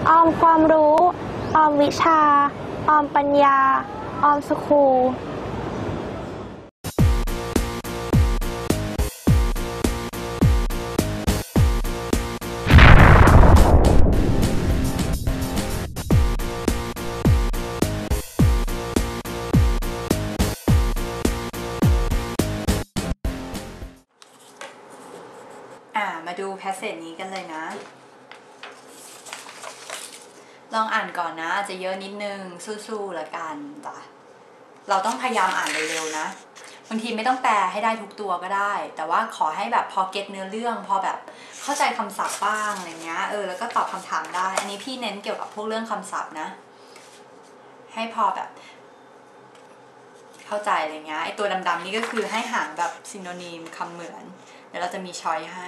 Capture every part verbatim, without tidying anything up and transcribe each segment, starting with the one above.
ออมความรู้ออมวิชาออมปัญญาออมสคูลอ่ามาดูแพสเซจนี้กันเลยนะลองอ่านก่อนนะอาจจะเยอะนิดนึงสู้ๆละกันจ้ะเราต้องพยายามอ่านเร็วๆนะบางทีไม่ต้องแปลให้ได้ทุกตัวก็ได้แต่ว่าขอให้แบบพอเก็ตเนื้อเรื่องพอแบบเข้าใจคำศัพท์บ้างอะไรเงี้ยเออแล้วก็ตอบคำถามได้อันนี้พี่เน้นเกี่ยวกับพวกเรื่องคำศัพท์นะให้พอแบบเข้าใจอะไรเงี้ยไอตัวดำๆนี่ก็คือให้หาแบบซิโนนีมคำเหมือนเดี๋ยวเราจะมีช้อยให้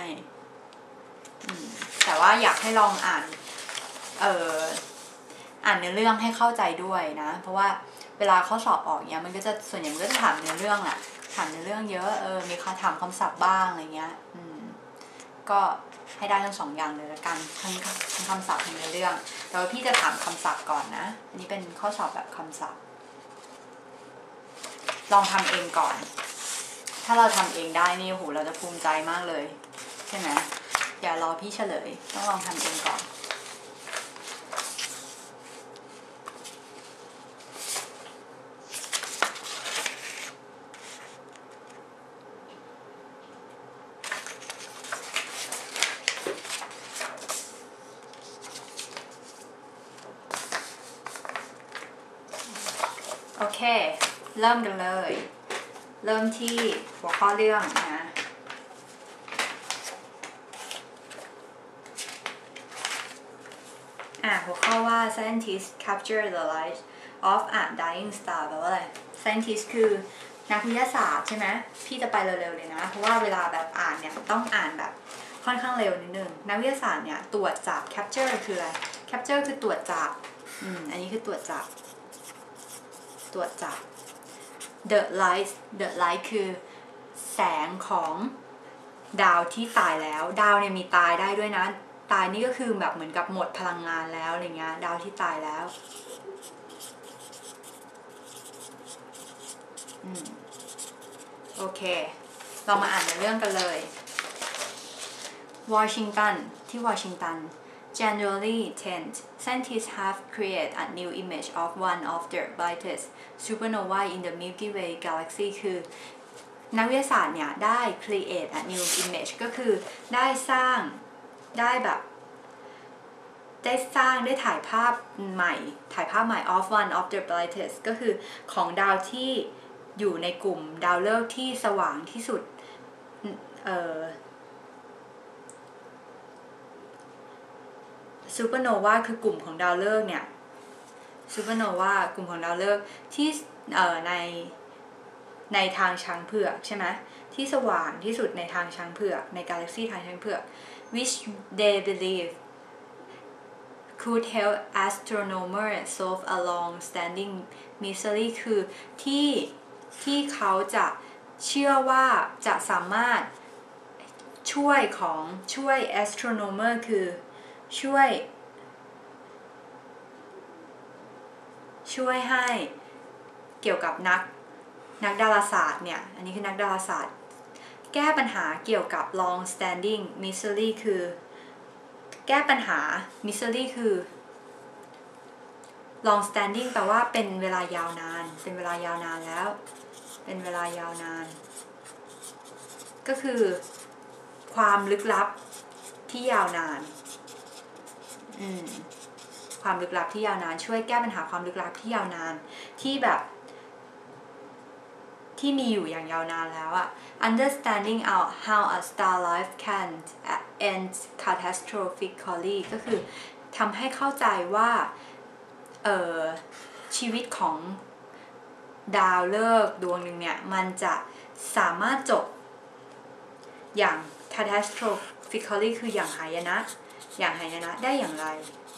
แต่ว่าอยากให้ลองอ่านเอออ่านเนื้อเรื่องให้เข้าใจด้วยนะเพราะว่าเวลาข้อสอบออกเนี้ยมันก็จะส่วนใหญ่มันก็จะถามเนื้อเรื่องอะถามเนื้อเรื่องเยอะเออมีคำถามคำศัพท์บ้างอะไรเงี้ยอืมก็ให้ได้ทั้งสองอย่างเลยละกันทั้งทั้งคำศัพท์ทั้งเนื้อเรื่องแต่ว่าพี่จะถามคำศัพท์ก่อนนะอันนี้เป็นข้อสอบแบบคำศัพท์ลองทำเองก่อนถ้าเราทำเองได้นี่โหเราจะภูมิใจมากเลยใช่ไหมอย่ารอพี่เฉลยต้องลองทำเองก่อนโอเคเริ่มกันเลยเริ่มที่หัวข้อเรื่องนะอ่ะหัวข้อว่า scientists capture the light of a dying star แปลว่าอะไร scientist คือนักวิทยาศาสตร์ใช่ไหมพี่จะไปเร็วๆเลยนะเพราะว่าเวลาแบบอ่านเนี่ยต้องอ่านแบบค่อนข้างเร็วนิดนึงนักวิทยาศาสตร์เนี่ยตรวจจับ capture คืออะไร capture คือตรวจจับอืมอันนี้คือตรวจจับตรวจจับ the light the light คือแสงของดาวที่ตายแล้วดาวเนี่ยมีตายได้ด้วยนะตายนี่ก็คือแบบเหมือนกับหมดพลังงานแล้วอะไรเงี้ยดาวที่ตายแล้วอืมโอเคเรามาอ่านในเรื่องกันเลยวอชิงตันที่วอชิงตัน January tenth, scientists have created a new image of one of the brightest supernova in the Milky Way galaxy คือนักวิทยาศาสตร์เนี่ยได้ create a new image ก็คือได้สร้างได้แบบได้สร้างได้ถ่ายภาพใหม่ถ่ายภาพใหม่ of one of the brightest ก็คือของดาวที่อยู่ในกลุ่มดาวฤกษ์ที่สว่างที่สุดเอ่อซูเปอร์โนวาคือกลุ่มของดาวฤกษ์เนี่ยซูเปอร์โนวากลุ่มของดาวฤกษ์ที่เอ่อในในทางช้างเผือกใช่ไหมที่สว่างที่สุดในทางช้างเผือกในกาแล็กซีทางช้างเผือก which they believe could help astronomers solve a long-standing mystery คือที่ที่เขาจะเชื่อว่าจะสามารถช่วยของช่วย astronomer คือช่วยช่วยให้เกี่ยวกับนักนักดาราศาสตร์เนี่ยอันนี้คือนักดาราศาสตร์แก้ปัญหาเกี่ยวกับ long standing mystery คือแก้ปัญหา mystery คือ long standing แปลว่าเป็นเวลายาวนานเป็นเวลายาวนานแล้วเป็นเวลายาวนานก็คือความลึกลับที่ยาวนานอืมความลึกลับที่ยาวนานช่วยแก้ปัญหาความลึกลับที่ยาวนานที่แบบที่มีอยู่อย่างยาวนานแล้วอะ understanding out how a star life can end catastrophically ก็คือทำให้เข้าใจว่าเอ่อชีวิตของดาวฤกษ์ดวงหนึ่งเนี่ยมันจะสามารถจบอย่าง catastrophically คืออย่างหายนะอย่างหายนะได้อย่างไร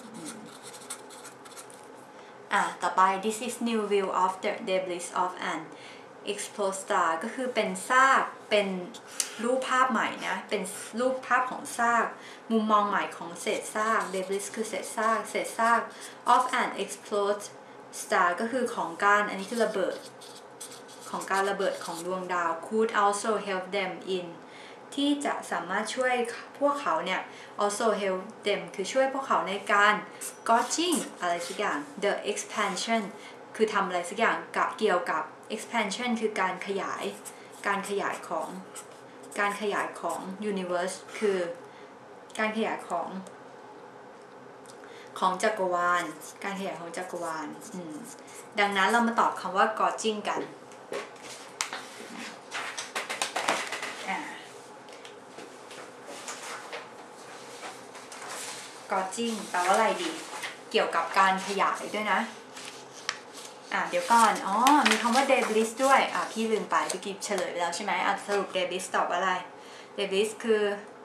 อ่ะต่อไป this is new view of the debris of an exploded star ก็คือเป็นซากเป็นรูปภาพใหม่นะเป็นรูปภาพของซากมุมมองใหม่ของเศษซาก debris คือเศษซากเศษซาก of an explode star ก็คือของการอันนี้คือระเบิดของการระเบิดของดวงดาว could also help them in ที่จะสามารถช่วยพวกเขาเนี่ย also help them คือช่วยพวกเขาในการ gauging อะไรสักอย่าง the expansion คือทำอะไรสักอย่างเกี่ยวกับ expansion คือการขยายการขยายของการขยายของ universe คือการขยายของของจักรวาลการขยายของจักรวาลดังนั้นเรามาตอบคำว่า gauging กันgauging แปลว่าอะไรดีเกี่ยวกับการขยายด้วยนะอ่ะเดี๋ยวก่อนอ๋อมีคำว่า debris ด้วยอ่ะพี่ลืมไปเมื่อกี้เฉลยไปแล้วใช่ไหมอ่ะสรุป debris ตอบว่าอะไร debris คือ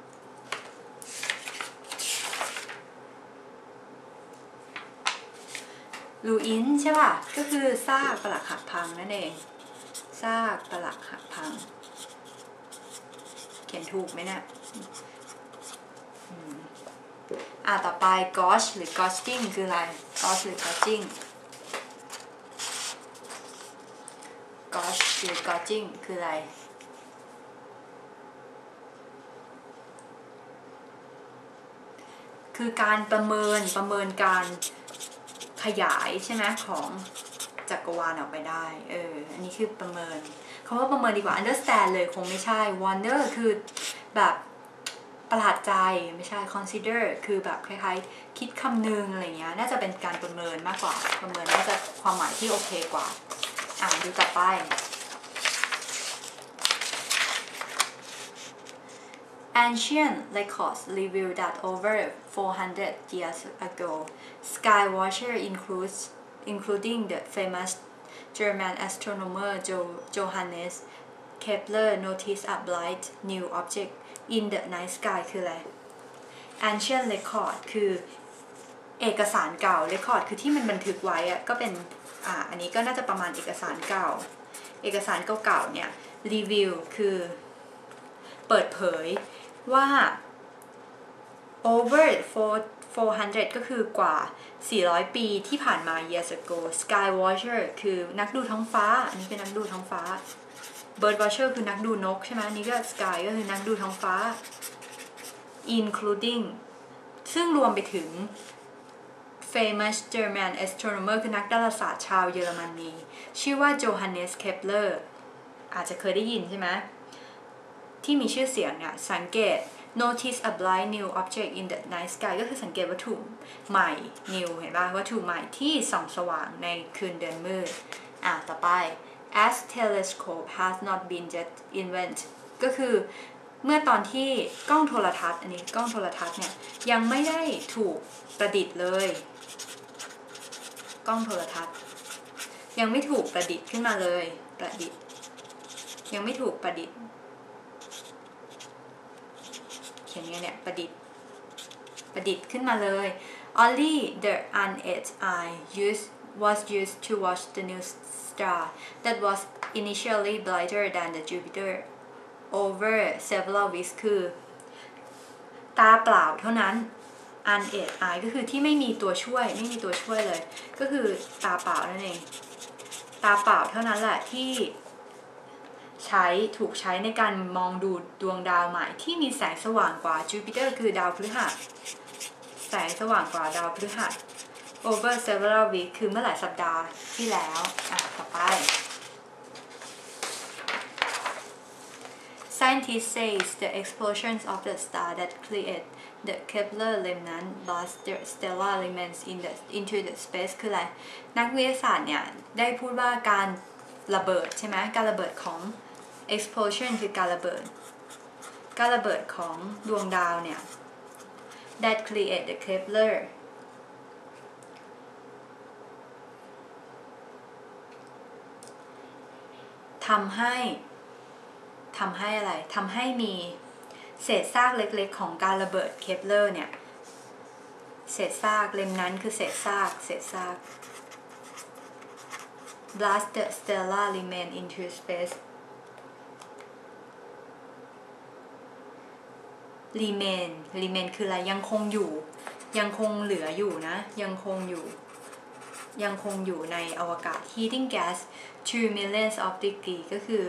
รูอินใช่ป่ะก็คือซากปรักหักพังนั่นเองซากปรักหักพังเขียนถูกไหมเนี่ยอ่ะต่อไป gauge หรือ gauging คืออะไร gauge หรือ gauging gauge หรือ gauging คืออะไรคือการประเมินประเมินการขยายใช่ไหมของจักรวาลออกไปได้เอออันนี้คือประเมินคำว่าประเมินดีกว่า understand เลยคงไม่ใช่ wonder คือแบบประหลาดใจไม่ใช่ consider คือแบบคล้ายๆคิดคำนึงอะไรเงี้ยน่าจะเป็นการประเมินมากกว่าประเมินน่าจะความหมายที่โอเคกว่าอ่านดูต่อไป Ancient records reveal that over four hundred years ago, skywatcher includes, including the famous German astronomer jo- Johannes Kepler noticed a bright new object in the night sky คืออะไร Ancient record คือเอกสารเก่า record คือที่มันบันทึกไว้อะก็เป็นอ่าอันนี้ก็น่าจะประมาณเอกสารเก่าเอกสารเก่าๆเนี่ย review คือเปิดเผยว่า over four hundred ก็คือกว่าสี่ร้อยปีที่ผ่านมา years ago sky watcher คือนักดูท้องฟ้าอันนี้คือนักดูท้องฟ้า bird watcher คือนักดูนกใช่ไหมนี่ก็ sky ก็คือนักดูท้องฟ้า including ซึ่งรวมไปถึง famous German astronomer คือนักดาราศาสตร์ชาวเยอรมนีชื่อว่า Johannes Kepler อาจจะเคยได้ยินใช่ไหมที่มีชื่อเสียงเนี่ยสังเกต notice a bright new object in the night sky ก็คือสังเกตวัตถุใหม่ new เห็นป่ะวัตถุใหม่ที่ส่องสว่างในคืนเดือนมืดอ่ะต่อไป as telescope has not been yet invented ก็คือเมื่อตอนที่กล้องโทรทัศน์อันนี้กล้องโทรทัศน์เนี่ยยังไม่ได้ถูกประดิษฐ์เลยกล้องโทรทัศน์ยังไม่ถูกประดิษฐ์ขึ้นมาเลยประดิษฐ์ยังไม่ถูกประดิษฐ์เขียนไงเนี่ยประดิษฐ์ประดิษฐ์ขึ้นมาเลย only the unaided eye used was used to watch the new star that was initially brighter than the Jupiter over several weeks คือตาเปล่าเท่านั้น unaided eye ก็คือที่ไม่มีตัวช่วยไม่มีตัวช่วยเลยก็คือตาเปล่านั่นเองตาเปล่าเท่านั้นแหละที่ใช้ถูกใช้ในการมองดูดวงดาวใหม่ที่มีแสงสว่างกว่า Jupiter คือดาวพฤหัสแสงสว่างกว่าดาวพฤหัส over several weeks คือเมื่อหลายสัปดาห์ที่แล้วอ่ะต่อไป Scientists say the explosions of the star that create the Kepler remnant blast the stellar remains in the into the space คืออะไรนักวิทยาศาสตร์เนี่ยได้พูดว่าการระเบิดใช่ไหมการระเบิดของ explosion คือการระเบิดการระเบิดของดวงดาวเนี่ย that create the Kepler ทำให้ทำให้อะไรทำให้มีเศษซากเล็กๆของการระเบิดเคปเลอร์เนี่ยเศษซากเล่มนั้นคือเศษซากเศษซาก blast the stellar remain into space remain remain คืออะไรยังคงอยู่ยังคงเหลืออยู่นะยังคงอยู่ยังคงอยู่ในอวกาศ heating gas to millions of degree ก็คือ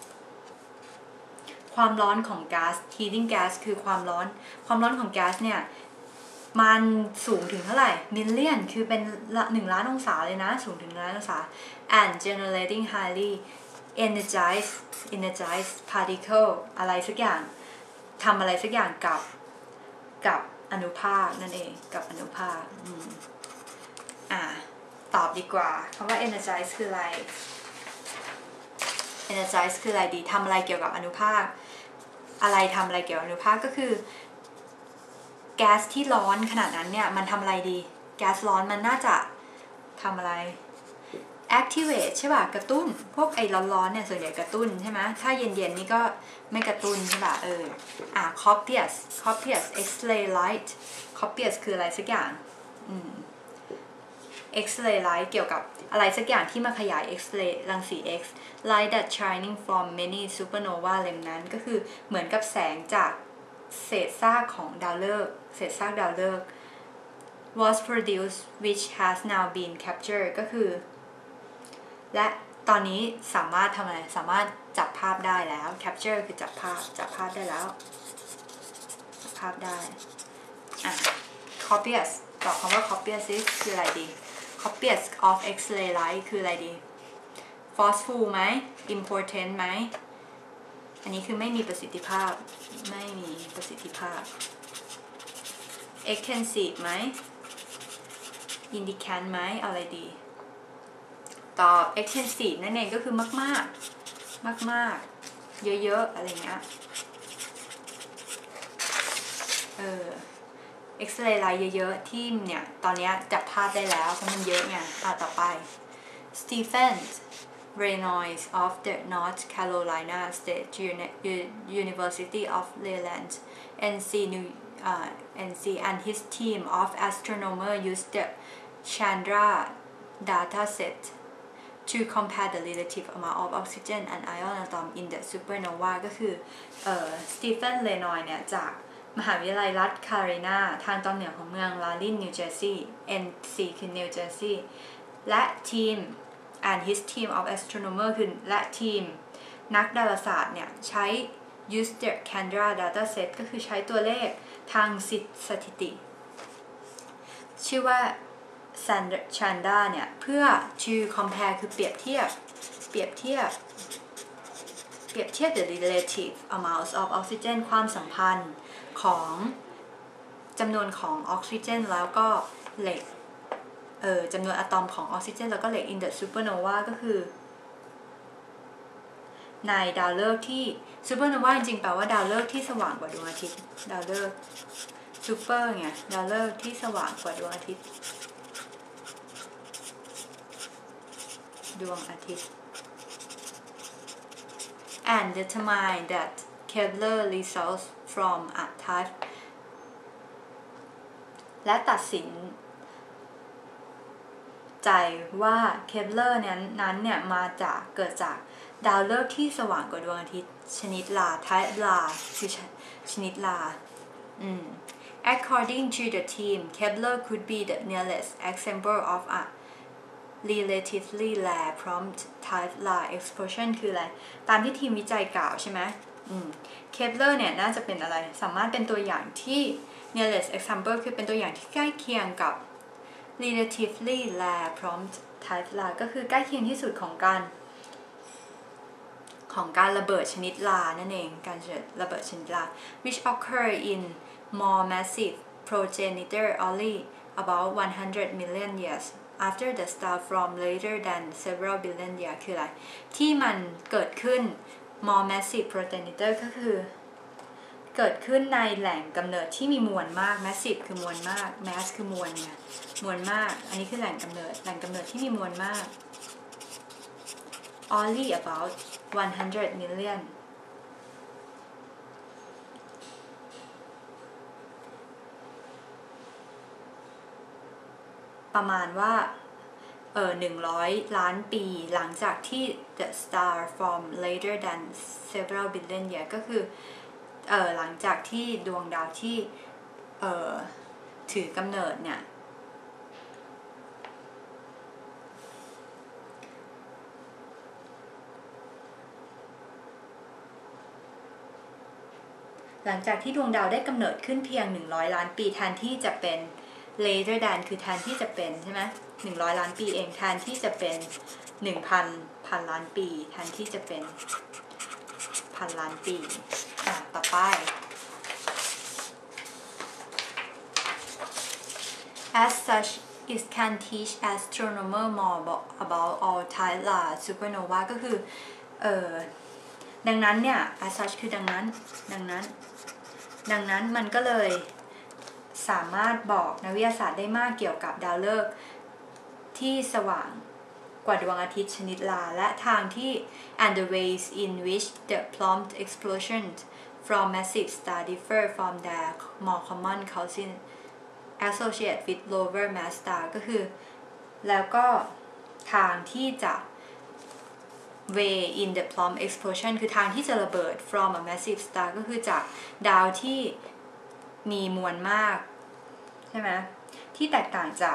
ความร้อนของก๊าซ heating gas คือความร้อนความร้อนของก๊าซเนี่ยมันสูงถึงเท่าไหร่ million คือเป็นหนึ่งล้านองศาเลยนะสูงถึงหนึ่งล้านองศา and generating highly energized energized particle อะไรสักอย่างทำอะไรสักอย่างกับกับอนุภาคนั่นเองกับอนุภาคอืมอ่าตอบดีกว่าคำว่า energize คืออะไร energize คืออะไรดีทำอะไรเกี่ยวกับอนุภาคอะไรทำอะไรเกี่ยวกับอนุภาคก็คือแก๊สที่ร้อนขนาดนั้นเนี่ยมันทำอะไรดีแก๊สร้อนมันน่าจะทำอะไร activate ใช่ป่ะกระตุ้นพวกไอ้ร้อนๆเนี่ยส่วนใหญ่กระตุ้นใช่ไหมถ้าเย็นๆนี่ก็ไม่กระตุ้นใช่ป่ะเอออ่ะ copious copious X-ray light copious คืออะไรสักอย่างอืม X-ray light เกี่ยวกับอะไรสักอย่างที่มาขยาย X-ray รังสี X light that shining from many supernova remnants ก็คือเหมือนกับแสงจากเศษซากของดาวฤกษ์เศษซากดาวฤกษ์ was produced which has now been captured ก็คือและตอนนี้สามารถทำอะไรสามารถจับภาพได้แล้ว capture คือจับภาพจับภาพได้แล้วจับภาพได้อ่ะ copious ตอบคำว่า copious คืออะไรดี copious of X-ray light คืออะไรดี forceful ไหม important ไหมอันนี้คือไม่มีประสิทธิภาพไม่มีประสิทธิภาพ extensive ไหม indicant ไหมเอาอะไรดีตอบ extensive นั่นเองก็คือมากมากมากมากเยอะๆอะไรเงี้ยเออ X-ray light เยอะๆที่เนี่ยตอนนี้จับภาพได้แล้วเพราะมันเยอะไงอ่ะต่อไป Stephen Reynolds of the North Carolina State University of Leland N C New uh, N C and his team of astronomers used the Chandra dataset to compare the relative amount of oxygen and ion atom in the supernova ก็คือเอ่อ Stephen Reynolds เนี่ยจากมหาวิทยาลัยรัฐแคโรไลนาทางตอนเหนือของเมืองลาลินนิวเจอร์ซีย์ N C คือนิวเจอร์ซีย์และทีม and his team of astronomers คือและทีมนักดาราศาสตร์เนี่ยใช้ use the Chandra dataset ก็คือใช้ตัวเลขทางสถิติชื่อว่า Chandra เนี่ยเพื่อ to compare คือเปรียบเทียบเปรียบเทียบเปรียบเทียบ the relative amounts of oxygen ความสัมพันธ์ของจำนวนของออกซิเจนแล้วก็เหล็กเออจำนวนอะตอมของออกซิเจนแล้วก็เหล็ก in the supernova ก็คือในดาวฤกษ์ที่ supernova จริงๆแปลว่าดาวฤกษ์ที่สว่างกว่าดวงอาทิตย์ดาวฤกษ์ super ไงดาวฤกษ์ที่สว่างกว่าดวงอาทิตย์ดวงอาทิตย์ and determine that Kepler results from a type และตัดสินใจว่าเคปเลอร์นั้นนั้นเนี่ยมาจากเกิดจากดาวฤกษ์ที่สว่างกว่าดวงอาทิตย์ชนิดลา type ลาคือชนิดลาอืม according to the team Kepler could be the nearest example of a relatively rare prompt type ลา explosion คืออะไรตามที่ทีมวิจัยกล่าวใช่ไหมอืม Kepler เนี่ยน่าจะเป็นอะไรสามารถเป็นตัวอย่างที่ nearest example คือเป็นตัวอย่างที่ใกล้เคียงกับrelatively rare prompt type ลาก็คือใกล้เคียงที่สุดของการของการระเบิดชนิดลานั่นเองการระเบิดชนิดลา which occur in more massive progenitor only about one hundred million years after the star formed later than several billion years คืออะไรที่มันเกิดขึ้น more massive progenitor ก็คือเกิดขึ้นในแหล่งกำเนิดที่มีมวลมาก massive คือมวลมาก mass คือมวลไงมวลมากอันนี้คือแหล่งกำเนิดแหล่งกำเนิดที่มีมวลมาก only about one hundred million ประมาณว่าเออหนึ่งร้อยล้านปีหลังจากที่ the star formed later than several billion years ก็คือเออหลังจากที่ดวงดาวที่เออถือกำเนิดเนี่ยหลังจากที่ดวงดาวได้กำเนิดขึ้นเพียงหนึ่งร้อยล้านปีแทนที่จะเป็น later than คือแทนที่จะเป็นใช่ไหมหนึ่งร้อยล้านปีเองแทนที่จะเป็นหนึ่งพันพันล้านปีแทนที่จะเป็นพันล้านปีอ่ะต่อไป as such it can teach astronomer more about all type large supernova ก็คือเออดังนั้นเนี่ย as such คือดังนั้นดังนั้นดังนั้นมันก็เลยสามารถบอกนักวิทยาศาสตร์ได้มากเกี่ยวกับดาวฤกษ์ที่สว่างกว่าดวงอาทิตย์ชนิดลาและทางที่ and the ways in which the prompt explosions from massive stars differ from their more common cousins associated with lower mass star ก็คือแล้วก็ทางที่จะ way in the prompt explosion คือทางที่จะระเบิด from a massive star ก็คือจากดาวที่มีมวลมากใช่ไหมที่แตกต่างจาก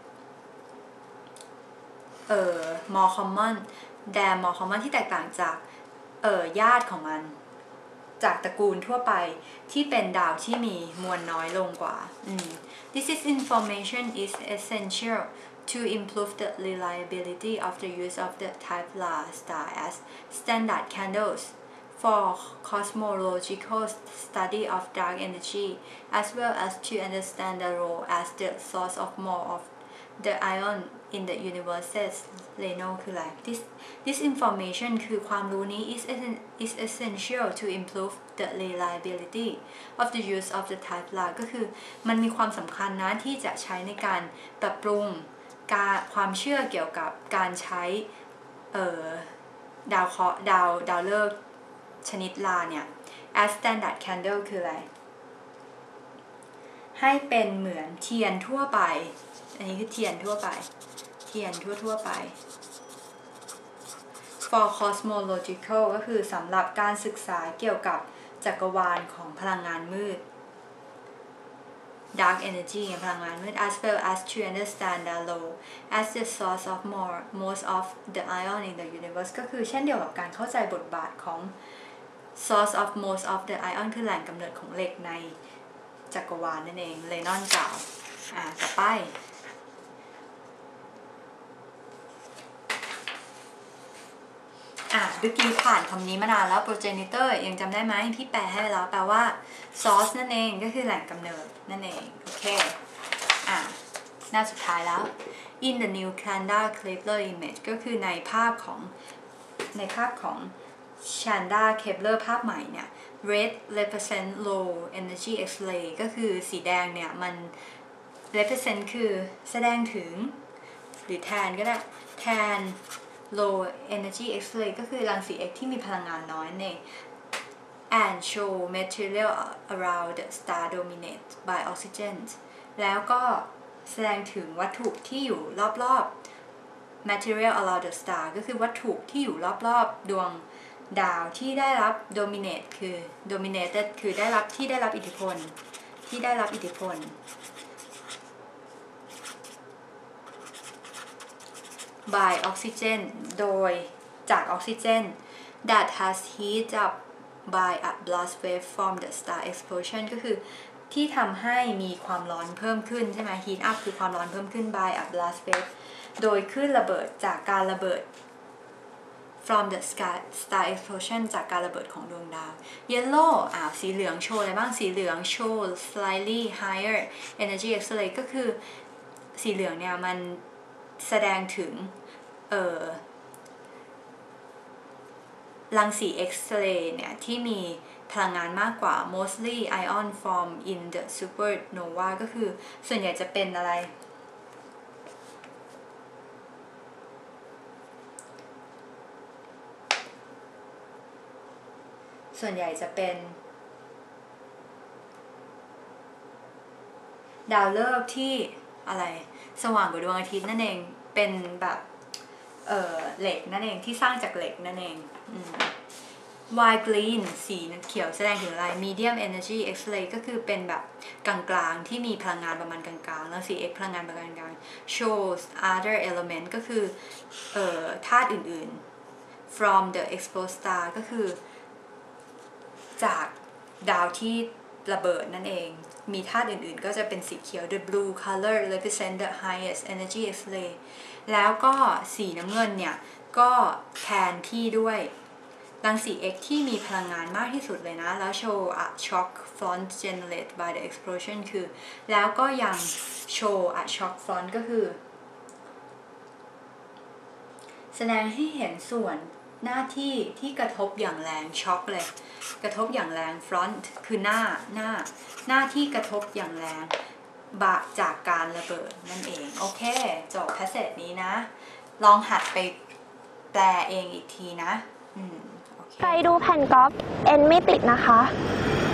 เอ่อ more common their more common ที่แตกต่างจากเอ่อญาติของมันจากตระกูลทั่วไปที่เป็นดาวที่มีมวลน้อยลงกว่า This is information is essential to improve the reliability of the use of the type Ra star as standard candles for cosmological study of dark energy as well as to understand the role as the source of more of the ion in the universe's Leno คืออะไร this this information คือความรู้นี้ is is essential to improve the reliability of the use of the type Ra ก็คือมันมีความสำคัญนะที่จะใช้ในการปรับปรุงการความเชื่อเกี่ยวกับการใช้เอ่อดาวเคราะห์ดาวดาวฤกษ์ชนิดลาเนี่ย as standard candle คืออะไรให้เป็นเหมือนเทียนทั่วไปอันนี้คือเทียนทั่วไปเทียนทั่วๆไป for cosmological ก็คือสำหรับการศึกษาเกี่ยวกับจักรวาลของพลังงานมืด dark energy พลังงานมืด as well as to understand the role as the source of more most of the ion in the universe ก็คือเช่นเดียวกับการเข้าใจบทบาทของ source of most of the ion คือแหล่งกำเนิดของเหล็กในจักรวาลนั่นเองเลนอนกล่าวอ่าต่อไปอ่ะเมื่อกี้ผ่านคำนี้มานานแล้ว progenitor ยังจำได้ไหมพี่แปลให้แล้วแปลว่า source นั่นเองก็คือแหล่งกำเนิดนั่นเองโอเคอ่ะหน้าสุดท้ายแล้ว in the new Chandra Kepler image ก็คือในภาพของในภาพของ Chandra Kepler ภาพใหม่เนี่ย red represent low energy X-ray ก็คือสีแดงเนี่ยมัน represent คือแสดงถึงหรือแทนก็ได้แทนlow energy X-ray ก็คือรังสี X ที่มีพลังงานน้อยนั่นเอง and show material around the star dominated by oxygen แล้วก็แสดงถึงวัตถุที่อยู่รอบๆ material around the star ก็คือวัตถุที่อยู่รอบๆดวงดาวที่ได้รับ dominate คือ dominated คือได้รับที่ได้รับอิทธิพลที่ได้รับอิทธิพลby oxygen โดยจากออกซิเจน that has heat up by a blast wave from the star explosion ก็คือที่ทำให้มีความร้อนเพิ่มขึ้นใช่ไหม heat up คือความร้อนเพิ่มขึ้น by a blast wave โดยคลื่นระเบิดจากการระเบิด from the star explosion จากการระเบิดของดวงดาว yellow อ่าสีเหลืองโชว์อะไรบ้างสีเหลือง show slightly higher energy X-ray ก็คือสีเหลืองเนี่ยมันแสดงถึงเอ่อรังสี X-ray เนี่ยที่มีพลังงานมากกว่า mostly ion form in the supernova ก็คือส่วนใหญ่จะเป็นอะไรส่วนใหญ่จะเป็นดาวฤกษ์ที่อะไรสว่างกว่าดวงอาทิตย์นั่นเองเป็นแบบเอ่อเหล็กนั่นเองที่สร้างจากเหล็กนั่นเองอ Wide green สีเขียวแสดงถึงอะไร medium energy X-ray ก็คือเป็นแบบกลางๆที่มีพลังงานประมาณกลางๆแล้วสี X พลังงานประมาณกลางๆ shows other element ก็คือเอ่อธาตุอื่นๆ from the exposed star ก็คือจากดาวที่ระเบิดนั่นเองมีธาตุอื่นๆก็จะเป็นสีเขียว the blue color represent the highest energy X-ray แล้วก็สีน้ำเงินเนี่ยก็แทนที่ด้วยรังสี X ที่มีพลังงานมากที่สุดเลยนะแล้วโชว์ a shock front generated by the explosion คือแล้วก็ยังโชว์ a shock front ก็คือแสดงให้เห็นส่วนหน้าที่ที่กระทบอย่างแรงช็อคเลยกระทบอย่างแรง front คือหน้าหน้าหน้าที่กระทบอย่างแรงบะจากการระเบิดนั่นเองโอเคจบแพสเซจนี้นะลองหัดไปแปลเองอีกทีนะอืมโอเคใครดูแผ่นก๊อฟเอ็นไม่ติดนะคะ